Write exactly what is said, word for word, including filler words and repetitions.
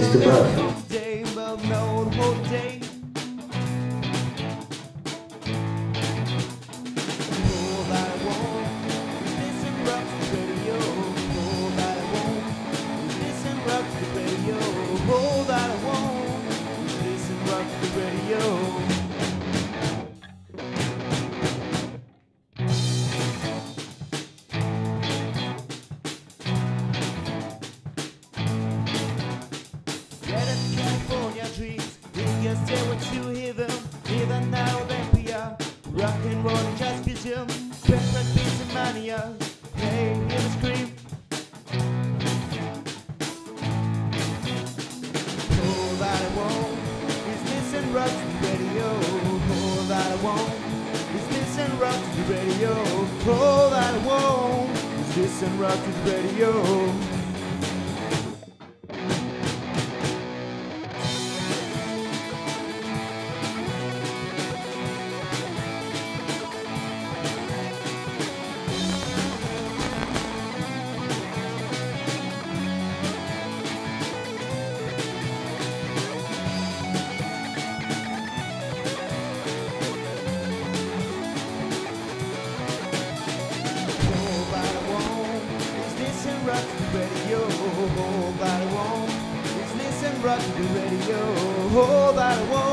Mister Muff. California dreams, in your stairway to heaven, even now that we are rock and roll and just museum, breakfast beats and mania, hey, hear the scream. All that I want is listen rock to the radio. All that I want is listen rock to the radio. All that I want is listen rock to the radio. Rock to the radio, all that I want is listen rock to the radio, all that I want